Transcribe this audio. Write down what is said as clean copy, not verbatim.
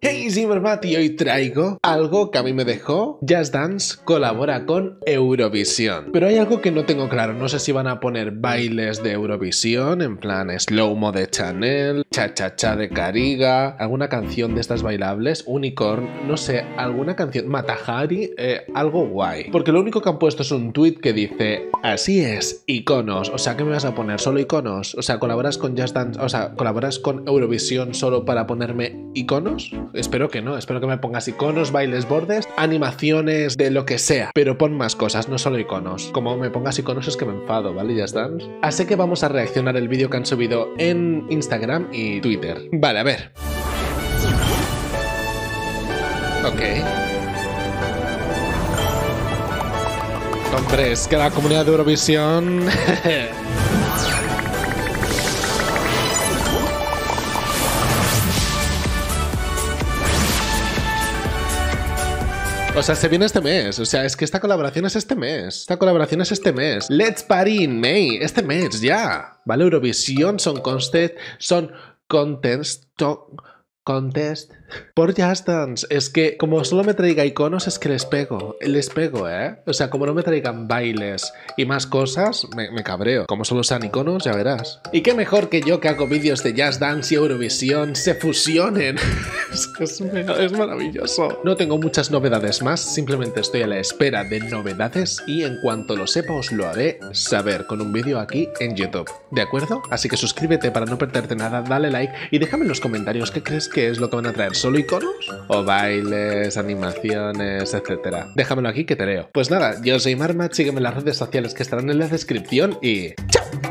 Hey, soy Marmat y hoy traigo algo que a mí me dejó. Just Dance colabora con Eurovisión. Pero hay algo que no tengo claro. No sé si van a poner bailes de Eurovisión, en plan slow-mo de Chanel, cha-cha-cha de Cariga, alguna canción de estas bailables, Unicorn, no sé, alguna canción, Matahari, algo guay. Porque lo único que han puesto es un tweet que dice, así es, iconos. O sea, ¿qué me vas a poner? ¿Solo iconos? O sea, ¿colaboras con Just Dance? O sea, ¿colaboras con Eurovisión solo para ponerme iconos? Espero que no, espero que me pongas iconos, bailes, bordes, animaciones, de lo que sea. Pero pon más cosas, no solo iconos. Como me pongas iconos es que me enfado, ¿vale? Just Dance. Así que vamos a reaccionar el vídeo que han subido en Instagram y Twitter. Vale, a ver. Ok. Hombre, es que la comunidad de Eurovisión... O sea, se viene este mes. O sea, es que esta colaboración es este mes. Esta colaboración es este mes. Let's party in May. Este mes, ya. ¿Vale? Eurovisión son contest por Just Dance. Es que como solo me traiga iconos es que les pego, o sea, como no me traigan bailes y más cosas, me cabreo. Como solo sean iconos, ya verás. Y qué mejor que yo, que hago vídeos de Just Dance y Eurovisión, se fusionen. es maravilloso. No tengo muchas novedades más, simplemente estoy a la espera de novedades y en cuanto lo sepa os lo haré saber con un vídeo aquí en YouTube, ¿de acuerdo? Así que suscríbete para no perderte nada, dale like y déjame en los comentarios qué crees que es lo que van a traer. ¿Solo iconos? ¿O bailes, animaciones, etcétera? Déjamelo aquí que te leo. Pues nada, yo soy Marmat, sígueme en las redes sociales que estarán en la descripción y ¡chao!